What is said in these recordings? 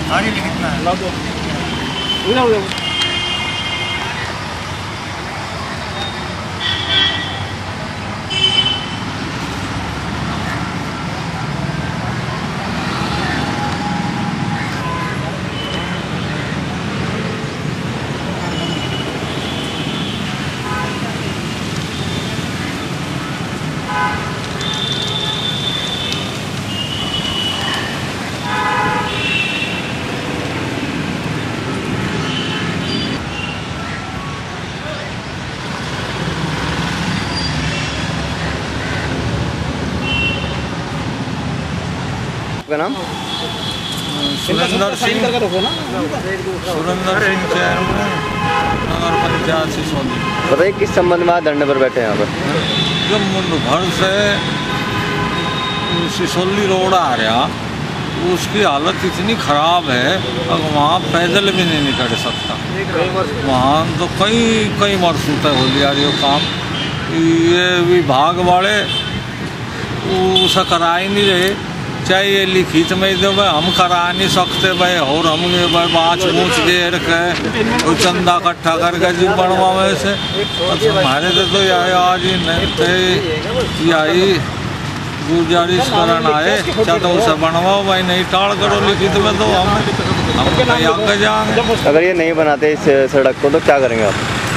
गाड़ी कितना है? आपका नाम? सुरेंद्र सिंह, चेयरमैन नगर पंचायत सिसोली। बताइए किस संबंध में आज धरने पर बैठे हैं यहाँ पर? जो मुंडभर से सिसोली रोड आ रहा, उसकी हालत इतनी ख़राब है अब वहाँ पैदल भी नहीं निकल सकता। वहाँ तो कई मरसूत हो लिया ये काम। ये विभाग वाले उसे करा ही नहीं रहे, चाहे ये लिखित में दे भाई हम करा नहीं सकते भाई, और हम भाई बाँच बूँच दे रखे वो चंदा इकट्ठा करके जी बनवावे से हमारे तो आज ही नहीं थे यही गुजारिश करन आए, चाहे तो उसे बनवाओ भाई, नहीं टाल करो लिखित में तो हम कहीं आगे जाएंगे। अगर ये नहीं बनाते इस सड़क को तो क्या करेंगे आप?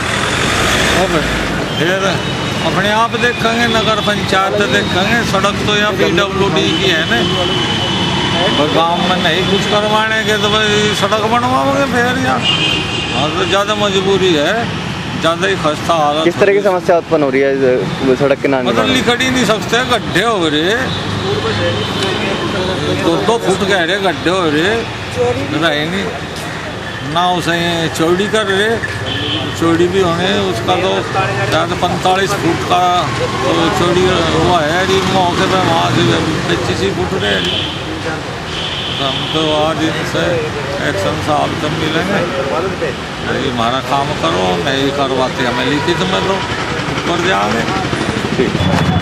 फिर अपने आप देखेंगे, नगर पंचायत देखेंगे। सड़क तो यहाँ PWD की है ना, गांव में नहीं कुछ करवाने के तो भाई सड़क बनवाओगे फिर यार। हाँ तो ज़्यादा मजबूरी है, ज़्यादा ही खस्ता हालत। किस तरह की समस्या उत्पन्न हो रही है सड़क के नाम? मतलब लिखड़ ही नहीं सकते, गड्ढे हो रहे, 2-2 फुट गहरे गड्ढे हो रहे, रहे नहीं ना उसे चौड़ी कर रहे, चौड़ी भी होने उसका तो शायद 45 फुट का तो चौड़ी हुआ है, मौके पे वहाँ से 25 ही फुट रहे। हम तो आज इनसे एक्शन साहब तक मिलेंगे, नहीं हमारा काम करो, नहीं करवाते हमें लिखित में दो, ऊपर जाएंगे। ठीक।